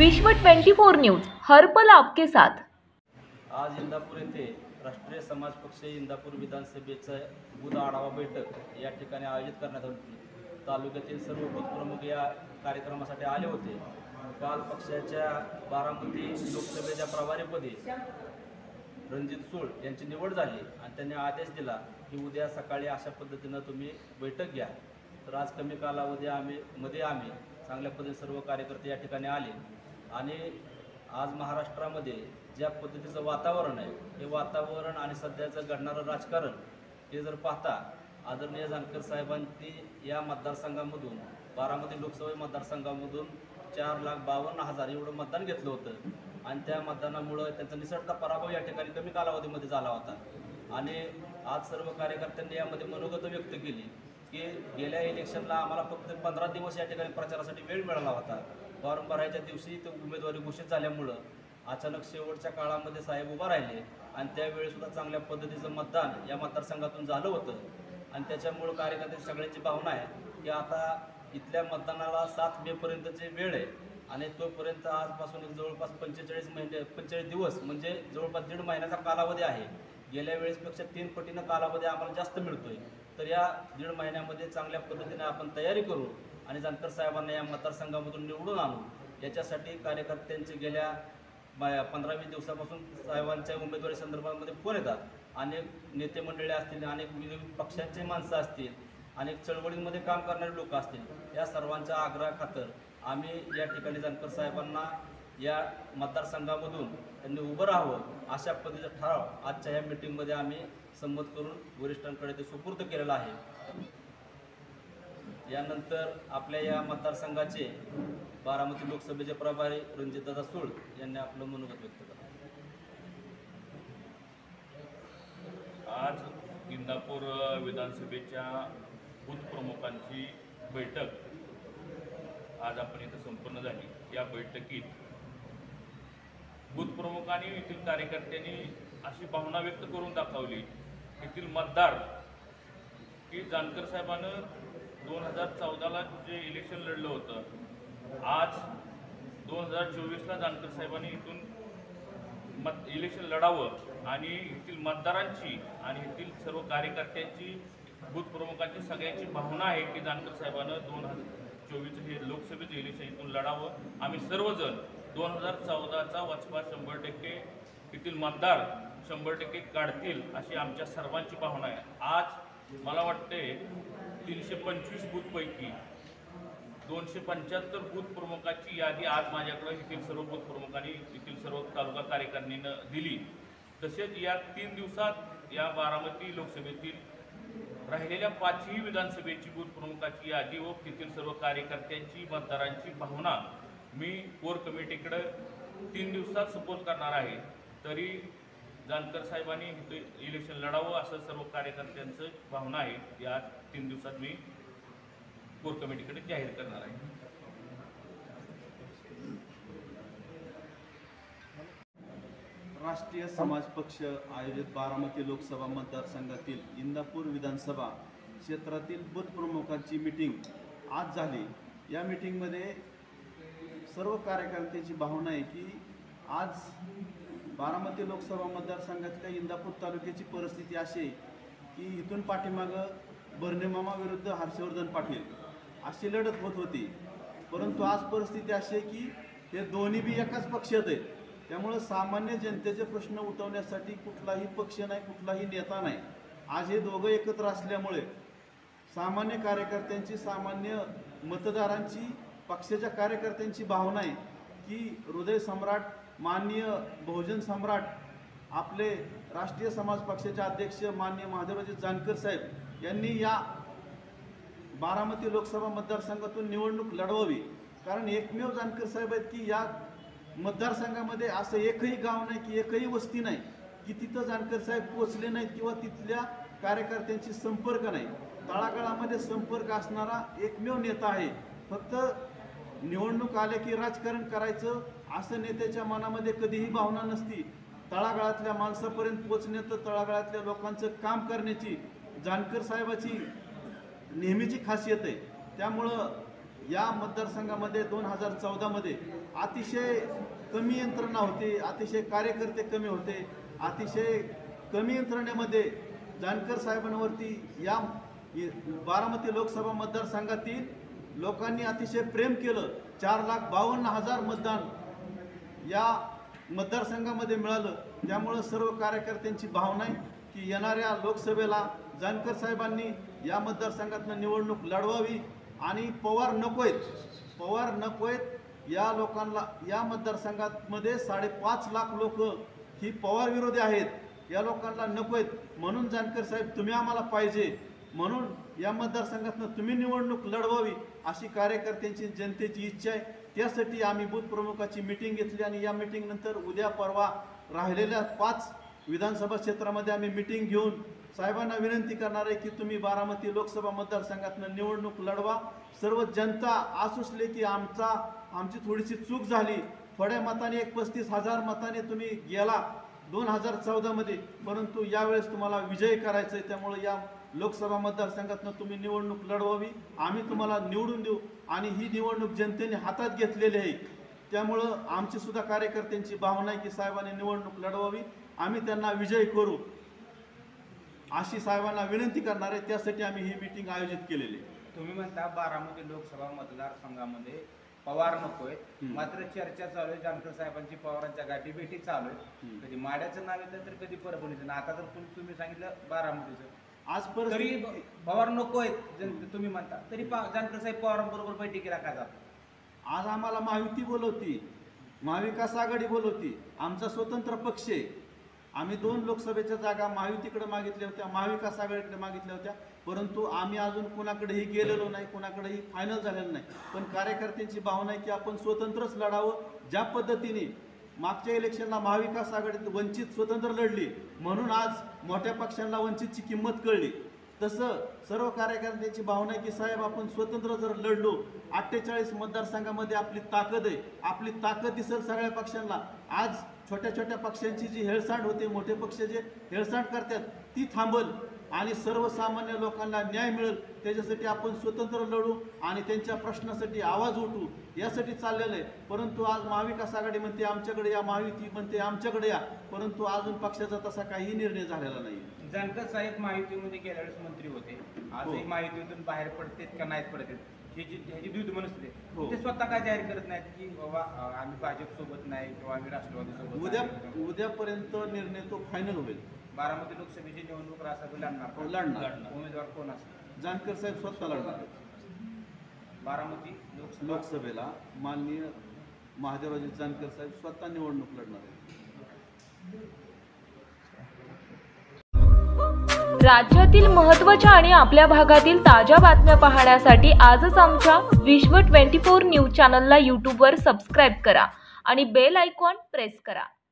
विश्व 24 न्यूज हर पल आपके साथ। आज इंदापूर येथे राष्ट्रीय समाज पक्ष इंदापूर विधानसभेचा बूथ आढावा बैठक या ठिकाणी आयोजित करण्यात आली होती। तालुक्यातील सर्व बूथ प्रमुख या कार्यक्रमासाठी आले होते। काल पक्षाच्या बारामती लोकसभेच्या प्रभारीपदी रणजित सूळ यांची निवड झाली आणि त्यांनी आदेश दिला की उद्या सकाळी अशा पद्धतीनं तुम्ही बैठक घ्या। तर आज कमी कालावधीमध्ये आम्ही चांगल्या पद्धतीने सर्व कार्यकर्ते या ठिकाणी आले आणि आज महाराष्ट्रामध्ये ज्या पद्धतीचं वातावरण आहे हे वातावरण आणि सध्याचं घडणारं राजकारण हे जर पाहता आदरणीय जानकर साहेबांनी या मतदारसंघामधून बारामती लोकसभा मतदारसंघामधून 4,52,000 एवढं मतदान घेतलं होतं आणि त्या मतदानामुळं त्यांचा निसटता पराभव या ठिकाणी कमी कालावधीमध्ये झाला होता। आणि आज सर्व कार्यकर्त्यांनी यामध्ये मनोगत व्यक्त केली की गेल्या इलेक्शनला आम्हाला फक्त 15 दिवस या ठिकाणी प्रचारासाठी वेळ मिळाला होता। फॉर्म भरायच्या दिवशी ते उमेदवारी घोषित झाल्यामुळं अचानक शेवटच्या काळामध्ये साहेब उभा राहिले आणि त्यावेळीसुद्धा चांगल्या पद्धतीचं मतदान या मतदारसंघातून झालं होतं आणि त्याच्यामुळं कार्यकर्ते सगळ्यांची भावना आहे की आता इथल्या मतदानाला 7 मेपर्यंतची वेळ आहे आणि तोपर्यंत आजपासून जवळपास 45 दिवस म्हणजे जवळपास 1.5 महिन्याचा कालावधी आहे। गेल्या वेळेसपेक्षा 3 पटीनं कालावधी आम्हाला जास्त मिळतोय। तर या 1.5 महिन्यामध्ये चांगल्या पद्धतीने आपण तयारी करू आणि जानकर साहेबांना या मतदारसंघामधून निवडून आणू याच्यासाठी कार्यकर्त्यांचे गेल्या 15-20 दिवसापासून साहेबांच्या उमेदवारी संदर्भामध्ये फोन येतात। अनेक नेते मंडळी असतील, अनेक विविध पक्षांचे माणसं असतील, अनेक चळवळींमध्ये काम करणारे लोक असतील, या सर्वांच्या आग्रहाखातर आम्ही या ठिकाणी जानकर साहेबांना या मतदारसंघामधून त्यांनी उभं राहावं अशा पद्धतीचा ठराव आजच्या या मीटिंगमध्ये आम्ही संमत करून वरिष्ठांकडे ते सुपूर्द केलेला आहे। यानंतर आपल्या या मतदारसंघाचे बारामती लोकसभेचे प्रभारी रणजितदादा सूळ यांनी आपलं मनोगत व्यक्त केलं। आज इंदापूर विधानसभेच्या बूथ प्रमुखांची बैठक आज आपण इथं संपन्न झाली। या बैठकीत बूथ प्रमुखांनी येथील कार्यकर्त्यांनी अशी भावना व्यक्त करून दाखवली येथील मतदार की जानकर साहेबांनं 2014ला जे इलेक्शन लढलं होतं, आज 2024ला जानकर साहेबांनी इथून इलेक्शन लढावं आणि येथील मतदारांची आणि येथील सर्व कार्यकर्त्यांची बूथ प्रमुखांची सगळ्यांची भावना आहे की जानकर साहेबांनं 2024 हे लोकसभेचं इलेक्शन इथून लढावं। आम्ही सर्वजण 2014चा वचपा 100% येथील मतदार 100% काढतील अशी आमच्या सर्वांची भावना आहे। आज मला वाटते 325 बूथपैकी 275 बूथ प्रमुखांची यादी आज माझ्याकडे येथील सर्व बूथ प्रमुखांनी येथील सर्व तालुका कार्यकारिणीनं दिली। तसेच या 3 दिवसात या बारामती लोकसभेतील राहिलेल्या 5ही विधानसभेची बूथ प्रमुखांची यादी व तेथील सर्व कार्यकर्त्यांची मतदारांची भावना मी कोर कमिटीकडे 3 दिवसात सपोर्ट करणार आहे। तरी जानकर साहेबांनी इथं इलेक्शन लढावं असं सर्व कार्यकर्त्यांचं भावना आहे। या 3 दिवसात मी कोर कमिटीकडे जाहीर करणार आहे। राष्ट्रीय समाज पक्ष आयोजित बारामती लोकसभा मतदारसंघातील इंदापूर विधानसभा क्षेत्रातील बूथ प्रमुखांची मीटिंग आज झाली। या मीटिंगमध्ये सर्व कार्यकर्त्यांची भावना आहे की आज बारामती लोकसभा मतदारसंघातल्या इंदापूर तालुक्याची परिस्थिती अशी आहे की इथून पाठीमागं बर्नेमामा विरुद्ध हर्षवर्धन पाटील अशी लढत होत होती, परंतु आज परिस्थिती अशी आहे की हे दोन्ही बी एकाच पक्षात आहेत। त्यामुळं सामान्य जनतेचे प्रश्न उठवण्यासाठी कुठलाही पक्ष नाही, कुठलाही नेता नाही। आज हे दोघं एकत्र असल्यामुळे सामान्य कार्यकर्त्यांची, सामान्य मतदारांची, पक्षाच्या कार्यकर्त्यांची भावना आहे की हृदय सम्राट माननीय बहुजन सम्राट आपले राष्ट्रीय समाज पक्षाचे अध्यक्ष माननीय महादेवजी जानकर साहेब यांनी या बारामती लोकसभा मतदारसंघातून निवडणूक लढवावी। कारण एकमेव जानकर साहेब आहेत की या मतदारसंघामध्ये असं एकही गाव नाही की एकही वस्ती नाही की तिथं जानकर साहेब पोचले नाहीत किंवा तिथल्या कार्यकर्त्यांची संपर्क नाही। तळागाळामध्ये संपर्क असणारा एकमेव नेता आहे। फक्त निवडणूक आले की राजकारण करायचं असं नेत्याच्या मनामध्ये कधीही भावना नसती। तळागाळातल्या माणसापर्यंत पोचण्याचं, तळागाळातल्या लोकांचं काम करण्याची जानकर साहेबाची नेहमीची खासियत आहे। त्यामुळं या मतदारसंघामध्ये 2014मध्ये अतिशय कमी यंत्रणा होती, अतिशय कार्यकर्ते कमी होते, अतिशय कमी यंत्रणेमध्ये जानकर साहेबांवरती या बारामती लोकसभा मतदारसंघातील लोकांनी अतिशय प्रेम केलं. 4,52,000 मतदान या मतदारसंघामध्ये मिळालं. त्यामुळं सर्व कार्यकर्त्यांची भावना आहे की येणाऱ्या लोकसभेला जानकर साहेबांनी या मतदारसंघातनं निवडणूक लढवावी आणि पवार नकोयत या लोकांना. या मतदारसंघामध्ये 5.5 लाख लोक ही पवार विरोधी आहेत, या लोकांना नकोयत. म्हणून जानकर साहेब तुम्ही आम्हाला पाहिजे, म्हणून या मतदारसंघातनं तुम्ही निवडणूक लढवावी अशी कार्यकर्त्यांची जनतेची इच्छा आहे. त्यासाठी आम्ही बूथ प्रमुखाची मीटिंग घेतली आणि या मीटिंगनंतर उद्या परवा राहिलेल्या 5 विधानसभा क्षेत्रामध्ये आम्ही मीटिंग घेऊन साहेबांना विनंती करणार आहे की तुम्ही बारामती लोकसभा मतदारसंघातनं निवडणूक लढवा. सर्व जनता आसुसले की आमची थोडीशी चूक झाली, थोड्या मताने 35,000 मताने तुम्ही गेला 2014मध्ये, परंतु यावेळेस तुम्हाला विजय करायचा आहे. त्यामुळे या लोकसभा मतदारसंघातनं तुम्ही निवडणूक लढवावी, आम्ही तुम्हाला निवडून देऊ आणि ही निवडणूक जनतेने हातात घेतलेली आहे. त्यामुळं आमची सुद्धा कार्यकर्त्यांची भावना आहे की साहेबांनी निवडणूक लढवावी, आम्ही त्यांना विजय करू अशी साहेबांना विनंती करणार आहे. त्यासाठी आम्ही ही मीटिंग आयोजित केलेली आहे. तुम्ही म्हणता बारामती लोकसभा मतदारसंघामध्ये पवार नकोय, मात्र चर्चा चालू आहे जानकर साहेबांची पवारांच्या गाठीभेटी चालू आहे. कधी माड्याचं नाव येतं तर कधी परभणीचं. आता तर तुम्ही सांगितलं बारामतीचं, आज तरी पवार नकोय तुम्ही म्हणता, तरी जानकर साहेब पवारांबरोबर बैठकीला का जातात? आज आम्हाला महायुती बोलवती, महाविकास आघाडी बोलवती, आमचा स्वतंत्र पक्ष आहे. आम्ही 2 लोकसभेच्या जागा महायुतीकडे मागितल्या होत्या, महाविकास आघाडीकडे मागितल्या होत्या, परंतु आम्ही अजून कुणाकडेही गेलेलो नाही, कुणाकडेही फायनल झालेलं नाही. पण कार्यकर्त्यांची भावना आहे की आपण स्वतंत्रच लढावं. ज्या पद्धतीने मागच्या इलेक्शनला महाविकास आघाडीत वंचित स्वतंत्र लढली, म्हणून आज मोठ्या पक्षांना वंचितची किंमत कळली. तसं सर्व कार्यकर्त्यांची भावना आहे की साहेब आपण स्वतंत्र जर लढलो, 48 मतदारसंघामध्ये आपली ताकद आहे, आपली ताकद दिसेल सगळ्या पक्षांना. आज छोट्या छोट्या पक्षांची जी हेळसांड होते, मोठे पक्ष जे हेळसांड करतात ती थांबल आणि सर्वसामान्य लोकांना न्याय मिळेल. त्याच्यासाठी आपण स्वतंत्र लढू आणि त्यांच्या प्रश्नासाठी आवाज उठू, यासाठी चाललेलं आहे. परंतु आज महाविकास आघाडी म्हणते आमच्याकडे या, महायुती म्हणते आमच्याकडे या, परंतु अजून पक्षाचा तसा काही निर्णय झालेला नाही. जानकर साहेब महायुतीमध्ये गेल्या वेळेस मंत्री होते, आजही महायुतीतून बाहेर पडतात का नाहीत पडतात ह्याची द्विध मनस्थिती आहे. ते स्वतः काय जाहीर करत नाहीत की बाबा आम्ही भाजप सोबत नाही किंवा आम्ही राष्ट्रवादी सोबत. उद्यापर्यंत निर्णय तो फायनल होईल. बारामती लोकसभेची निवडणूक राष्ट्रवादी लढणार. उमेदवार कोण असेल? जानकर साहेब स्वतः लढणार. बारामती लोकसभेला माननीय महादेवराजे जानकर साहेब स्वतः निवडणूक लढणार आहेत. राज्यातील महत्त्वाच्या आणि आपल्या भागातील ताज्या बातम्या पाहण्यासाठी आजच आमच्या विश्व 24 न्यूज चॅनलला यूट्यूबवर सबस्क्राईब करा आणि बेल आयकॉन प्रेस करा.